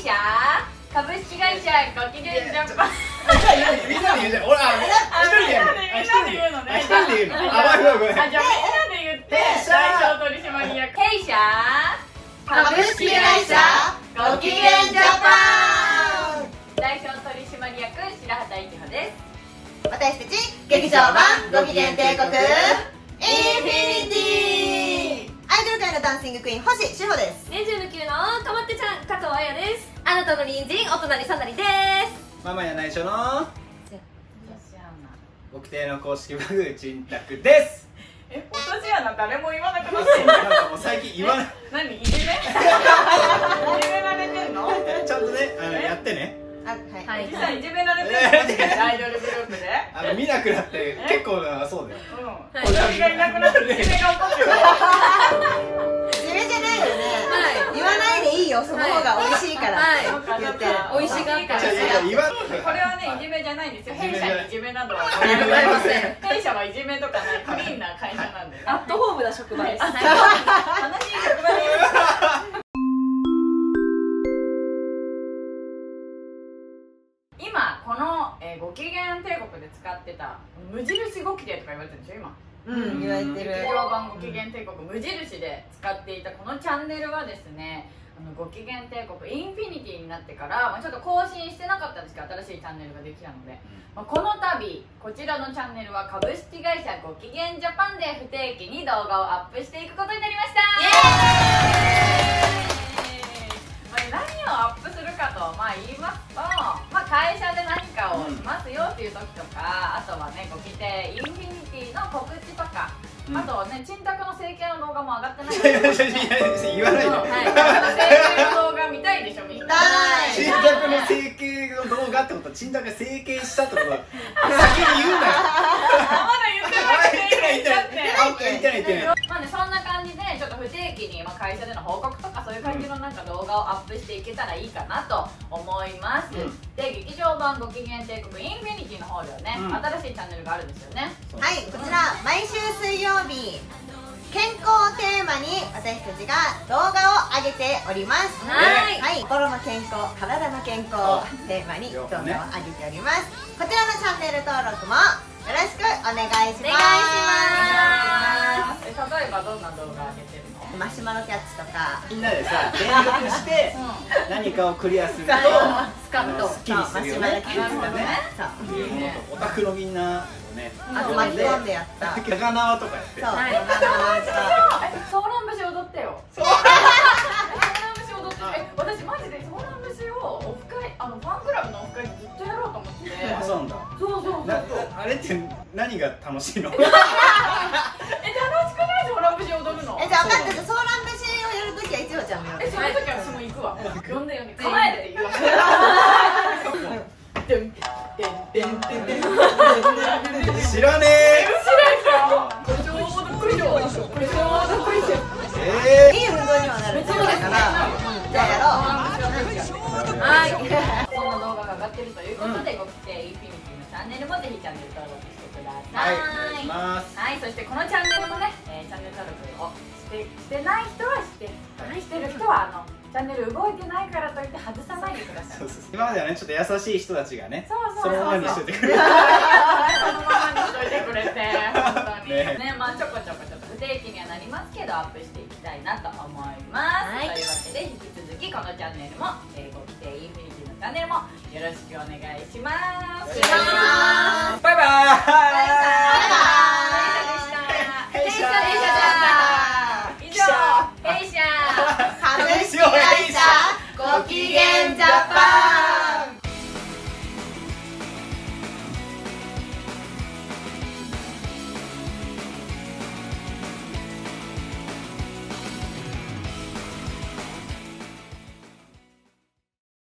社株式会社ごきげんジャパン。 みんなで言うじゃん。俺一人で言うのね。一人で言うの。あ、ごめん。 じゃあみんなで言って代表取締役弊社株式会社ごきげんジャパン代表取締役白畑一穂です。 私たち劇場版ごきげん帝国インフィニティアイドル界のダンシングクイーン星志保です。 年中の級のかまってちゃん加藤彩です。あなたの隣人お隣さなりです。 ママや内緒の僕邸の公式バグちんたくです。 落とし穴誰も言わなくなってんの。 なんかもう最近言わない。 何いじめ？いじめられてんの？ ちゃんとね、やってね。 はい。 実際いじめられてるの？アイドルグループで？ 見なくなって結構そうだよ。 うん。私がいなくなっていじめが起こってる。 いじめじゃないよね。言わないでいいよ、その方が美味しいからって言ってる。 美味しがってる。 これはね、いじめじゃないんですよ。弊社にいじめなどはございません。 弊社はいじめとかないクリーンな会社なんで。 アットホームな職場です。 楽しい職場です。今このごきげん帝国で使ってた無印ごきげんとか言われてるんでしょ今。 言われてる。 劇場版ごきげん帝国無印で使っていたこのチャンネルはですね、ごきげん帝国インフィニティになってから、ちょっと更新してなかったんですけど、新しいチャンネルができたので、この度こちらのチャンネルは株式会社ごきげんジャパンで不定期に動画をアップしていくことになりました。何をアップするかと言いますと、会社で何かをしますよっていう時とか、あとはね、ごきてインフィニティの告知とか、あとはね、ちんたくの整形の動画も上がってない言わないで。 整形の動画見たいでしょ、みんな。 ちんたくの整形の動画ってことは、ちんたくが整形したってことは先に言うなよ。 まだ言ってないって言っちゃって。 言ってない言ってない。 そんな感じでちょっと不定期に会社での報告とかそういう感じの動画をアップしていけたらいいかなと思います。で、劇場版ごきげん帝国インフィニティの方ではね、新しいチャンネルがあるんですよね。 はい、こちら毎週水曜日健康をテーマに私たちが動画を上げております。はい、心の健康、体の健康をテーマに動画を上げております。こちらのチャンネル登録もよろしくお願いします。 例えばどんな動画上げてるの？ マシュマロキャッチとかみんなでさ、連続して何かをクリアするとスカッとスッキリするよね。オタクのみんなをね、 あと巻き込んでやった高輪とかやって。 ソーラン節踊ってよ。ソーラン節踊って。私マジでソーラン節をオフ会、ファンクラブのオフ会でずっとやろうと思って。 そうなんだ。あれって何が楽しいの？ 楽しくないソーラン節踊るの？ じゃあ分かった。ソーラン節をやるときは一応ちゃんもやる。 その時は私も行くわ。呼んでよね。構えてって言うわ。 知らねえ。 これちょうどクイズでしょ。これちょうどクイズ。 いい運動にはなる。そうだから。じゃあやろう。 はい。そんな動画が上がってるということで、ごきてインフィニティのチャンネルもぜひチャンネル登録してください。 はい、お願いします。 はい、そしてこのチャンネルもね、チャンネル登録をしてない人はしてる人はチャンネル動いてないからといって外さないでください。 今まではね、ちょっと優しい人たちがね、 そのままにしといてくれる。 そのままにしといてくれて、本当にね、ちょこちょこちょっと不定期にはなりますけどアップしていきたいなと思います。というわけで引き続きこのチャンネルもごきてインフィニティのチャンネルもよろしくお願いします。 バイバーイ。